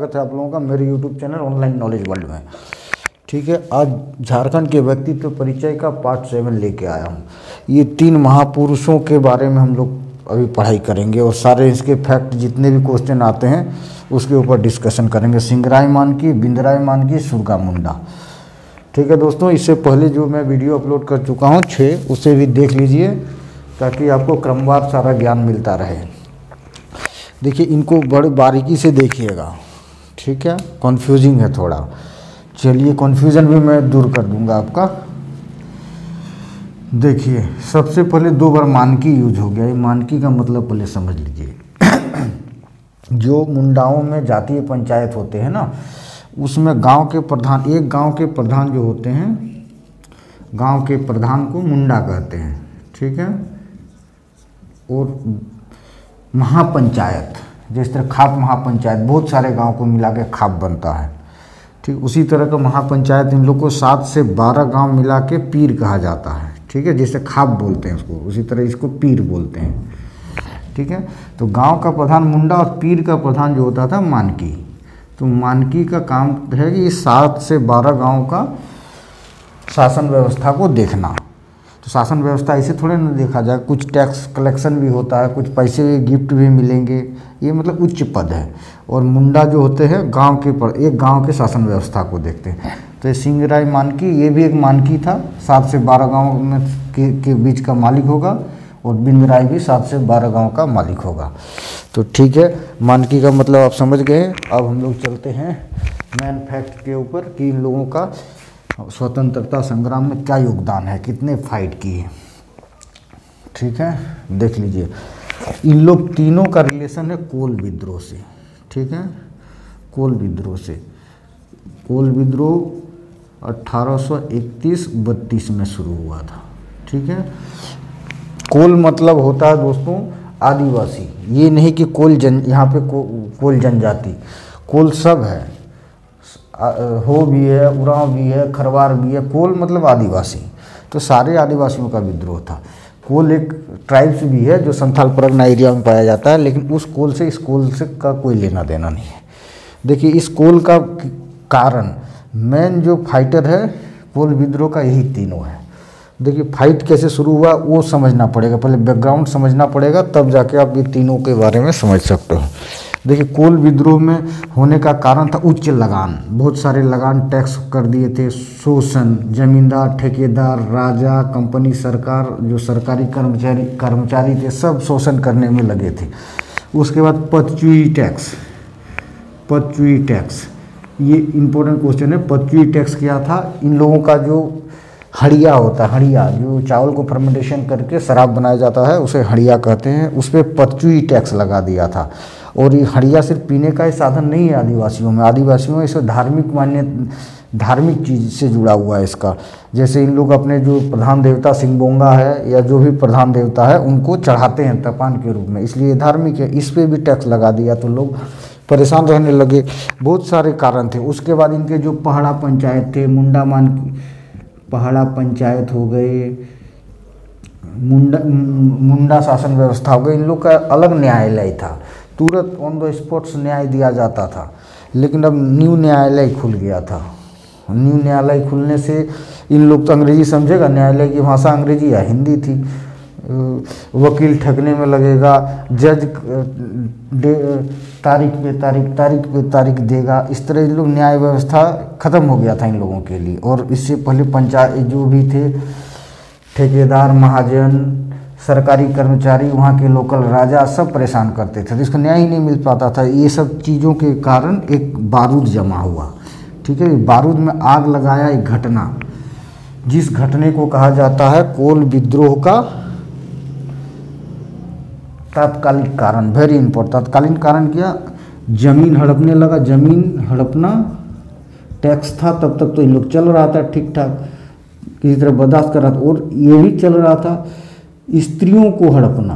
स्वागत है आप लोगों का मेरे YouTube channel online knowledge world में। ठीक है, आज झारखंड के व्यक्तित्व परिचय का पार्ट 7 लेके आया हूँ। ये 3 महापुरुषों के बारे में हम लोग अभी पढ़ाई करेंगे और सारे इसके फैक्ट जितने भी क्वेश्चन आते हैं उसके ऊपर डिस्कशन करेंगे। सिंगराय मानकी, बिंदराय मानकी, सुरगा मुंडा। ठीक है दोस्तों, इससे पहले जो मैं वीडियो अपलोड कर चुका हूँ 6, उसे भी देख लीजिए ताकि आपको क्रमवार सारा ज्ञान मिलता रहे। देखिए, इनको बड़ी बारीकी से देखिएगा। ठीक है, कन्फ्यूजिंग है थोड़ा, चलिए कन्फ्यूज़न भी मैं दूर कर दूंगा आपका। देखिए, सबसे पहले 2 बार मानकी यूज हो गया। ये मानकी का मतलब पहले समझ लीजिए। जो मुंडाओं में जातीय पंचायत होते हैं ना, उसमें गांव के प्रधान, एक गांव के प्रधान जो होते हैं, गांव के प्रधान को मुंडा कहते हैं। ठीक है, और महापंचायत, जिस तरह खाप महापंचायत, बहुत सारे गांव को मिला के खाप बनता है। ठीक, उसी तरह का महापंचायत इन लोग को 7 से 12 गांव मिला के पीर कहा जाता है। ठीक है, जैसे खाप बोलते हैं उसको, उसी तरह इसको पीर बोलते हैं। ठीक है, तो गांव का प्रधान मुंडा और पीर का प्रधान जो होता था मानकी। तो मानकी का काम है कि 7 से 12 गांव का शासन व्यवस्था को देखना। तो शासन व्यवस्था ऐसे थोड़े ना देखा जाए, कुछ टैक्स कलेक्शन भी होता है, कुछ पैसे गिफ्ट भी मिलेंगे, ये मतलब उच्च पद है। और मुंडा जो होते हैं एक गांव के शासन व्यवस्था को देखते हैं। तो ये सिंगराय मानकी, ये भी एक मानकी था, 7 से 12 गांव में के बीच का मालिक होगा। और बिंदराय भी 7 से 12 गांव का मालिक होगा। तो ठीक है, मानकी का मतलब आप समझ गए। अब हम लोग चलते हैं मेन फैक्ट के ऊपर कि इन लोगों का स्वतंत्रता संग्राम में क्या योगदान है, कितने फाइट किए। ठीक है, देख लीजिए, इन लोग तीनों का रिलेशन है कोल विद्रोह से। ठीक है, कोल विद्रोह से। कोल विद्रोह 1831-32 में शुरू हुआ था। ठीक है, कोल मतलब होता है दोस्तों आदिवासी। ये नहीं कि यहाँ पे कोल जनजाति, कोल सब है, हो भी है, उरांव भी है, खरवार भी है। कोल मतलब आदिवासी। तो सारे आदिवासियों का विद्रोह था। कोल एक ट्राइब्स भी है जो संथाल परगना एरिया में पाया जाता है, लेकिन उस कोल से इस कोल से का कोई लेना देना नहीं है। देखिए, इस कोल का कारण, मेन जो फाइटर है कोल विद्रोह का, यही तीनों है। देखिए, फाइट कैसे शुरू हुआ वो समझना पड़ेगा, पहले बैकग्राउंड समझना पड़ेगा, तब जाके आप ये तीनों के बारे में समझ सकते हो। देखिए, कोल विद्रोह में होने का कारण था उच्च लगान। बहुत सारे लगान टैक्स कर दिए थे, शोषण, जमींदार, ठेकेदार, राजा, कंपनी, सरकार, जो सरकारी कर्मचारी थे, सब शोषण करने में लगे थे। उसके बाद पदच्युई टैक्स, ये इम्पोर्टेंट क्वेश्चन है। पदच्युई टैक्स क्या था? इन लोगों का जो हड़िया होता है, हड़िया जो चावल को फर्मेंटेशन करके शराब बनाया जाता है, उसे हड़िया कहते हैं, उस पर पदच्युई टैक्स लगा दिया था। और ये हड़िया सिर्फ पीने का ही साधन नहीं है आदिवासियों में इसे धार्मिक चीज़ से जुड़ा हुआ है इसका। जैसे इन लोग अपने जो प्रधान देवता सिंगबोंगा है या जो भी प्रधान देवता है उनको चढ़ाते हैं तपान के रूप में, इसलिए धार्मिक है। इस पर भी टैक्स लगा दिया तो लोग परेशान रहने लगे। बहुत सारे कारण थे। उसके बाद इनके जो पहाड़ा पंचायत थे, पहाड़ा पंचायत हो गए, मुंडा शासन व्यवस्था हो गई, इन लोग का अलग न्यायालय था, तुरंत ऑन द स्पॉट्स न्याय दिया जाता था। लेकिन अब न्यू न्यायालय खुल गया था। न्यू न्यायालय खुलने से इन लोग तो अंग्रेजी समझेगा, न्यायालय की भाषा अंग्रेजी या हिंदी थी। वकील ठगने में लगेगा, जज तारीख पे तारीख देगा। इस तरह इन लोग न्याय व्यवस्था ख़त्म हो गया था इन लोगों के लिए। और इससे पहले पंचायत जो भी थे, ठेकेदार, महाजन, सरकारी कर्मचारी, वहाँ के लोकल राजा, सब परेशान करते थे, तो इसका न्याय ही नहीं मिल पाता था। ये सब चीज़ों के कारण एक बारूद जमा हुआ। ठीक है, बारूद में आग लगाया एक घटना, जिस घटने को कहा जाता है कोल विद्रोह का तात्कालिक कारण। वेरी इंपॉर्टेंट, तत्कालीन कारण क्या? जमीन हड़पने लगा, जमीन हड़पना, टैक्स था तब तक तो इन लोग चल रहा था ठीक ठाक, किसी तरह बर्दाश्त कर रहा था। और ये भी चल रहा था स्त्रियों को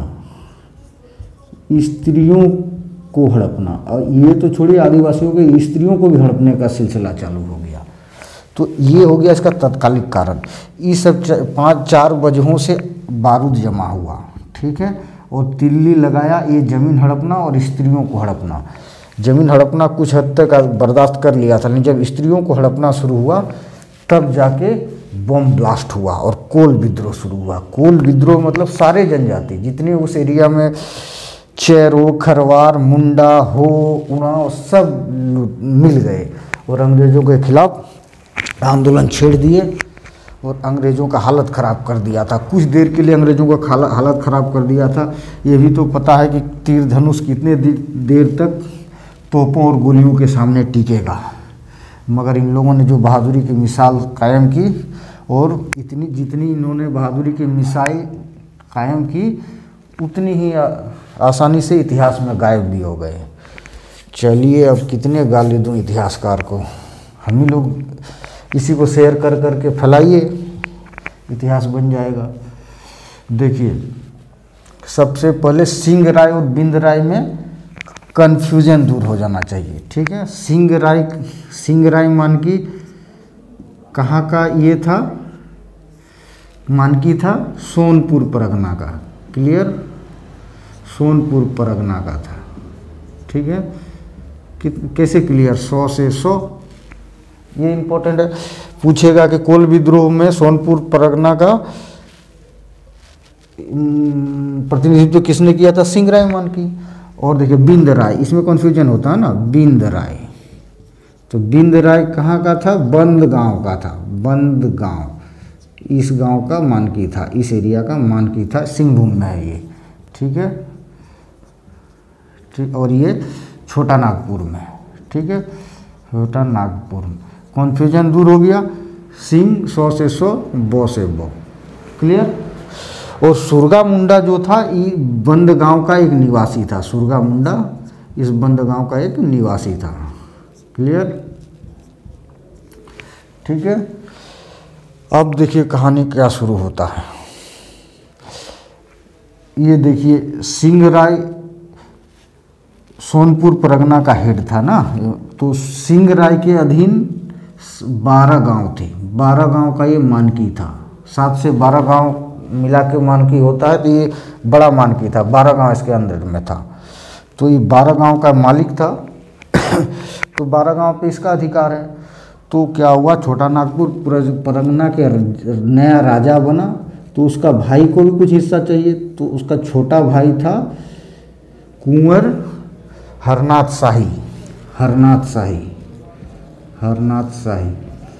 हड़पना, और ये तो छोड़िए आदिवासियों के, स्त्रियों को भी हड़पने का सिलसिला चालू हो गया। तो ये हो गया इसका तत्कालिक कारण। ये सब 5-4 वजहों से बारूद जमा हुआ। ठीक है, और तिल्ली लगाया, ये जमीन हड़पना और स्त्रियों को हड़पना। ज़मीन हड़पना कुछ हद तक बर्दाश्त कर लिया था, लेकिन जब स्त्रियों को हड़पना शुरू हुआ तब जाके बम ब्लास्ट हुआ और कोल विद्रोह शुरू हुआ। कोल विद्रोह मतलब सारे जनजाति जितने उस एरिया में चेरो, खरवार, मुंडा, हो, उरांव सब मिल गए और अंग्रेज़ों के खिलाफ आंदोलन छेड़ दिए और अंग्रेज़ों का हालत ख़राब कर दिया था। कुछ देर के लिए अंग्रेज़ों का हालत ख़राब कर दिया था। ये भी तो पता है कि तीर धनुष कितने देर तक तोपों और गोलियों के सामने टिकेगा, मगर इन लोगों ने जो बहादुरी की मिसाल कायम की और जितनी इन्होंने बहादुरी की मिसाल कायम की उतनी ही आसानी से इतिहास में गायब भी हो गए। चलिए अब कितने गाली दूँ इतिहासकार को, हम ही लोग इसी को शेयर कर करके फैलाइए, इतिहास बन जाएगा। देखिए सबसे पहले सिंह राय और बिंद राय में कन्फ्यूजन दूर हो जाना चाहिए, ठीक है। सिंह राय मानकी कहाँ का ये था? मानकी था सोनपुर परगना का, क्लियर, सोनपुर परगना का था, ठीक है। कैसे क्लियर? 100 से 100, ये इम्पोर्टेंट है। पूछेगा कि कोल विद्रोह में सोनपुर परगना का प्रतिनिधित्व किसने किया था? सिंह राय मानकी। और देखिए बिंद राय, इसमें कन्फ्यूजन होता है ना, बिंद राय, तो बिंद राय कहाँ का था? बंद गांव का था, बंद गांव, इस गांव का मानकी था, इस एरिया का मानकी था, सिंहभूम में है ये, ठीक है, ठीक। और ये छोटा नागपुर में, ठीक है, छोटा नागपुर में। कन्फ्यूजन दूर हो गया। सिंह 100 से 100, बो से बो, क्लियर। और सुरगा मुंडा जो था ये बंद गांव का एक निवासी था, सुरगा मुंडा इस बंद गांव का एक निवासी था, क्लियर, ठीक है। अब देखिए कहानी क्या शुरू होता है। ये देखिए सिंह राय सोनपुर परगना का हेड था ना, तो सिंह राय के अधीन 12 गांव थे, 12 गांव का ये मानकी था। 7 से 12 गांव मिला के मानकी होता है, तो ये बड़ा मानकी था, 12 गांव इसके अंदर में था, तो ये 12 गांव का मालिक था। तो 12 गांव पे इसका अधिकार है। तो क्या हुआ, छोटा नागपुर परगना के नया राजा बना, तो उसका भाई को भी कुछ हिस्सा चाहिए, तो उसका छोटा भाई था कुंवर हरनाथ शाही, हरनाथ शाही, हरनाथ शाही।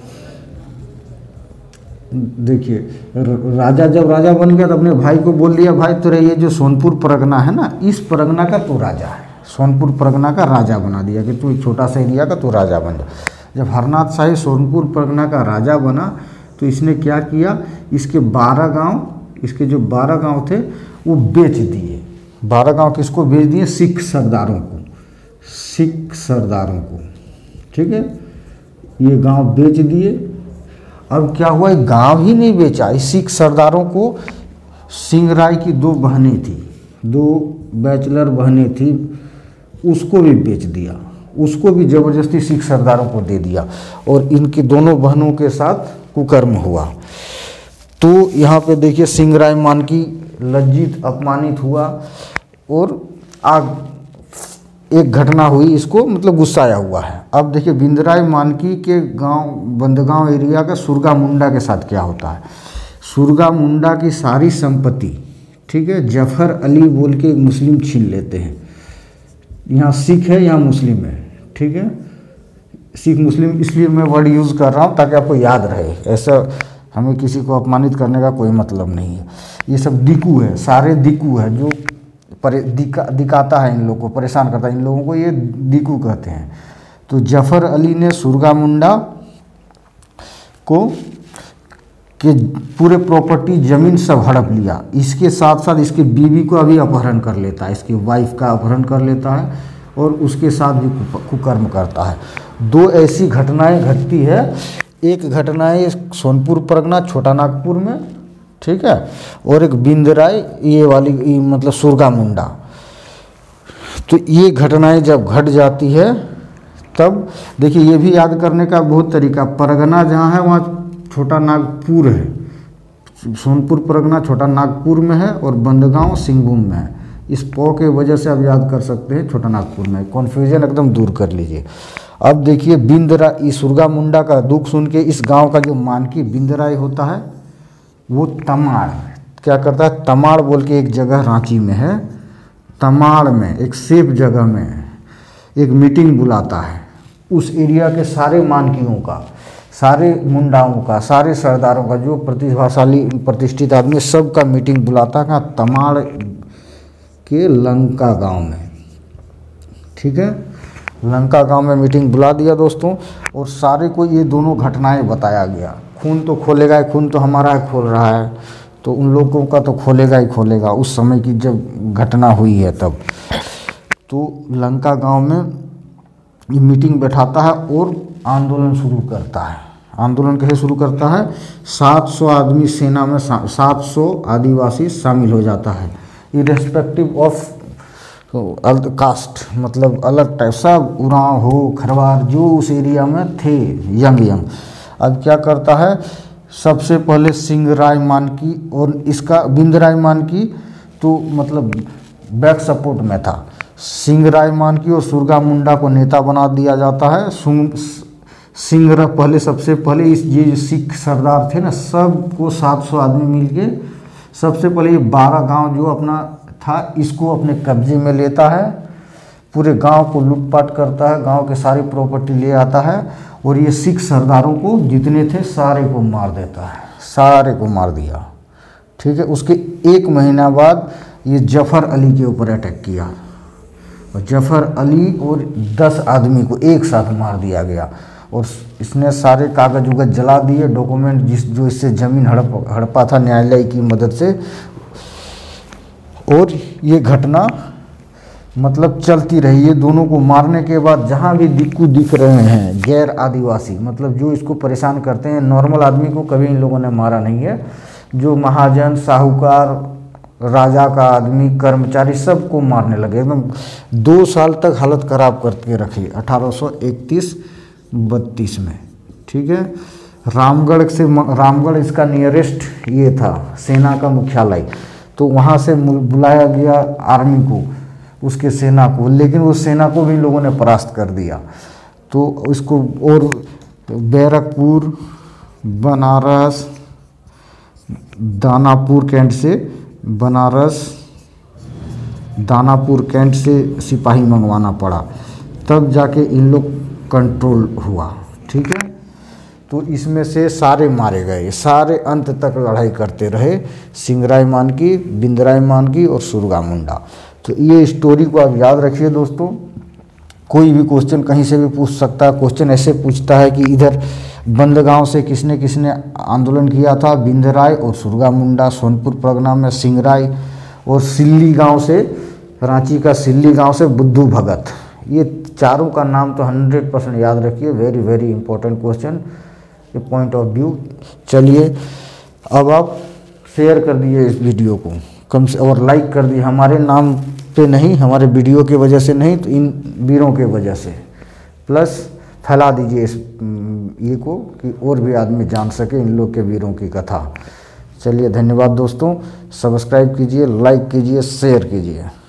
देखिए राजा जब राजा बन गया तो अपने भाई को बोल दिया, भाई तेरे ये जो सोनपुर परगना है ना, इस परगना का तू राजा है, सोनपुर परगना का राजा बना दिया कि तू एक छोटा सा एरिया का तू राजा बन जा। जब हरनाथ शाही सोनपुर परगना का राजा बना तो इसने क्या किया, इसके 12 गांव, इसके जो 12 गांव थे वो बेच दिए। 12 गांव किसको बेच दिए? सिख सरदारों को, सिख सरदारों को, ठीक है, ये गांव बेच दिए। अब क्या हुआ, गांव ही नहीं बेचा, इस सिख सरदारों को सिंह राय की 2 बहनें थी, 2 बैचलर बहनें थी, उसको भी बेच दिया, उसको भी ज़बरदस्ती सिख सरदारों को दे दिया और इनकी दोनों बहनों के साथ कुकर्म हुआ। तो यहाँ पे देखिए सिंह राय मानकी लज्जित अपमानित हुआ और आग एक घटना हुई, इसको मतलब गुस्साया हुआ है। अब देखिए बिंदराय मानकी के गांव बंदगांव एरिया का सुरगा मुंडा के साथ क्या होता है। सुरगा मुंडा की सारी संपत्ति, ठीक है, जफर अली बोल के एक मुस्लिम छीन लेते हैं। यहाँ सिख है, यहाँ मुस्लिम है, ठीक है, सिख मुस्लिम इसलिए मैं वर्ड यूज़ कर रहा हूँ ताकि आपको याद रहे, ऐसा हमें किसी को अपमानित करने का कोई मतलब नहीं है। ये सब दिकू है, सारे दिकू है, जो दिखाता है इन लोगों को, परेशान करता है इन लोगों को, ये दिकू कहते हैं। तो जफर अली ने सुरगा मुंडा को के पूरे प्रॉपर्टी ज़मीन सब हड़प लिया। इसके साथ साथ इसके बीवी को अभी अपहरण कर लेता है, इसकी वाइफ का अपहरण कर लेता है और उसके साथ भी कुकर्म करता है। 2 ऐसी घटनाएं घटती है, एक घटना है सोनपुर परगना छोटा नागपुर में, ठीक है, और एक बिंदराय ये वाली मतलब सुरगा मुंडा। तो ये घटनाएं जब घट जाती है तब देखिए ये भी याद करने का बहुत तरीका, परगना जहाँ है वहाँ छोटा नागपुर है, सोनपुर परगना छोटा नागपुर में है और बंदगांव सिंहभूम में है। इस पौ के वजह से आप याद कर सकते हैं छोटा नागपुर में, कन्फ्यूजन एकदम दूर कर लीजिए। अब देखिए बिंदराई, सुरगा मुंडा का दुख सुन के इस गांव का जो मानकी बिंदराई होता है वो तमाड़ क्या करता है, तमाड़ बोल के एक जगह रांची में है, तमाड़ में एक सेफ जगह में एक मीटिंग बुलाता है। उस एरिया के सारे मानकियों का, सारे मुंडाओं का, सारे सरदारों का, जो प्रतिभाशाली प्रतिष्ठित आदमी सबका मीटिंग बुलाता है कहाँ, तमाड़ के लंका गांव में। ठीक है, लंका गांव में मीटिंग बुला दिया दोस्तों, और सारे को ये दोनों घटनाएं बताया गया। खून तो खोलेगा ही, खून तो हमारा खोल रहा है, तो उन लोगों का तो खोलेगा ही खोलेगा। उस समय की जब घटना हुई है तब तो लंका गांव में ये मीटिंग बैठाता है और आंदोलन शुरू करता है। आंदोलन कैसे शुरू करता है, 700 आदमी सेना में 700 आदिवासी शामिल हो जाता है, इरेस्पेक्टिव ऑफ कास्ट, मतलब अलग टाइप, सब उरांव हो, खरवार, जो उस एरिया में थे यंग। अब क्या करता है, सबसे पहले सिंगराय मानकी, और इसका बिंदराय मानकी तो मतलब बैक सपोर्ट में था। सिंगराय मानकी और सुरगा मुंडा को नेता बना दिया जाता है। सिंगरा पहले, सबसे पहले इस ये जो सिख सरदार थे ना, सबको 700 आदमी मिलके सबसे पहले ये 12 गांव जो अपना था इसको अपने कब्जे में लेता है, पूरे गांव को लूटपाट करता है, गांव के सारी प्रॉपर्टी ले आता है, और ये सिख सरदारों को जितने थे सारे को मार देता है, सारे को मार दिया। ठीक है, उसके 1 महीना बाद ये जफ़र अली के ऊपर अटैक किया, और जफ़र अली और 10 आदमी को एक साथ मार दिया गया, और इसने सारे कागज उगज जला दिए, डॉक्यूमेंट जो इससे ज़मीन हड़पा था न्यायालय की मदद से। और ये घटना मतलब चलती रही। ये दोनों को मारने के बाद जहाँ भी दिक्कू दिख रहे हैं गैर आदिवासी, मतलब जो इसको परेशान करते हैं, नॉर्मल आदमी को कभी इन लोगों ने मारा नहीं है, जो महाजन, साहूकार, राजा का आदमी, कर्मचारी, सबको मारने लगे। एकदम 2 साल तक हालत ख़राब करके रखी 1831-32 में। ठीक है, रामगढ़ इसका नियरेस्ट ये था सेना का मुख्यालय, तो वहाँ से बुलाया गया आर्मी को, उसके सेना को, लेकिन उस सेना को भी लोगों ने परास्त कर दिया। तो इसको और बैरकपुर, बनारस, दानापुर कैंट से सिपाही मंगवाना पड़ा, तब जाके इन लोग कंट्रोल हुआ। ठीक है, तो इसमें से सारे मारे गए, सारे अंत तक लड़ाई करते रहे, सिंगराय मानकी, बिंदराय मानकी और सुरगा मुंडा। तो ये स्टोरी को आप याद रखिए दोस्तों। कोई भी क्वेश्चन कहीं से भी पूछ सकता है। क्वेश्चन ऐसे पूछता है कि इधर बंदगांव से किसने किसने आंदोलन किया था, बिंदराय और सुरगा मुंडा, सोनपुर परगना में सिंगराय, और सिल्ली गांव से, रांची का सिल्ली गांव से बुद्धू भगत। ये चारों का नाम तो 100% याद रखिए, वेरी वेरी इंपॉर्टेंट क्वेश्चन, ये पॉइंट ऑफ व्यू। चलिए अब आप शेयर कर दिए इस वीडियो को कम से, और लाइक कर दिए, हमारे नाम पे नहीं, हमारे वीडियो के वजह से नहीं, तो इन वीरों के वजह से, प्लस फैला दीजिए इस ये को कि और भी आदमी जान सके इन लोग के वीरों की कथा। चलिए धन्यवाद दोस्तों, सब्सक्राइब कीजिए, लाइक कीजिए, शेयर कीजिए।